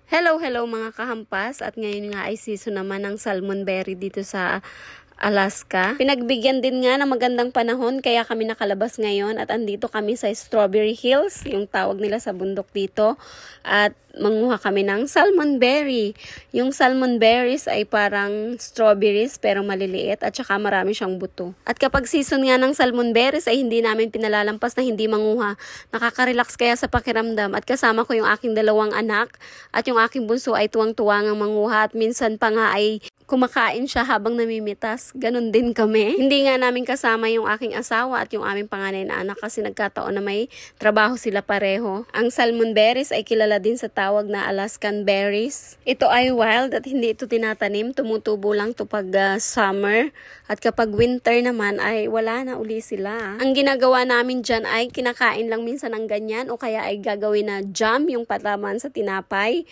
Hello mga kahampas, at ngayon nga ay season naman ng salmonberry dito sa Alaska. Pinagbigyan din nga ng magandang panahon kaya kami nakalabas ngayon at andito kami sa Strawberry Hills, yung tawag nila sa bundok dito, at manguha kami ng salmonberry. Yung salmonberries ay parang strawberries pero maliliit at saka marami siyang buto. At kapag season nga ng salmonberries ay hindi namin pinalalampas na hindi manguha. Nakaka-relax kaya sa pakiramdam, at kasama ko yung aking dalawang anak at yung aking bunso ay tuwang-tuwa ngang manguha at minsan pa nga ay kumakain siya habang namimitas. Ganon din kami. Hindi nga namin kasama yung aking asawa at yung aming panganay na anak kasi nagkataon na may trabaho sila pareho. Ang salmonberries ay kilala din sa tawag na Alaskan berries. Ito ay wild at hindi ito tinatanim. Tumutubo lang ito pag summer. At kapag winter naman ay wala na uli sila. Ang ginagawa namin dyan ay kinakain lang minsan ng ganyan o kaya ay gagawin na jam, yung pataman sa tinapay.